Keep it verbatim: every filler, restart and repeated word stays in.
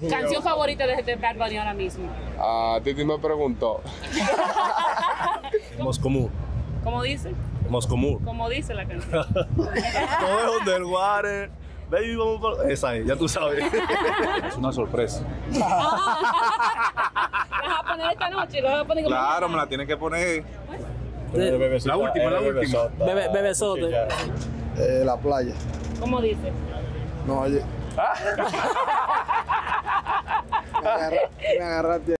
Canción favorita de, de Bad Bunny ahora mismo. Ah, Titi me preguntó. Moscomú. ¿Cómo dice? Moscomú. ¿Cómo dice la canción? Todo es del Guare. Baby, vamos por... Esa ahí, ya tú sabes. Es una sorpresa. ¿La vas a poner esta noche? ¿La vas a poner como Claro, me mañana? la tienen que poner. La última, la última. Bebe, bebesote. Eh, la playa. ¿Cómo dice? No, oye. Me agarra- me agarraste.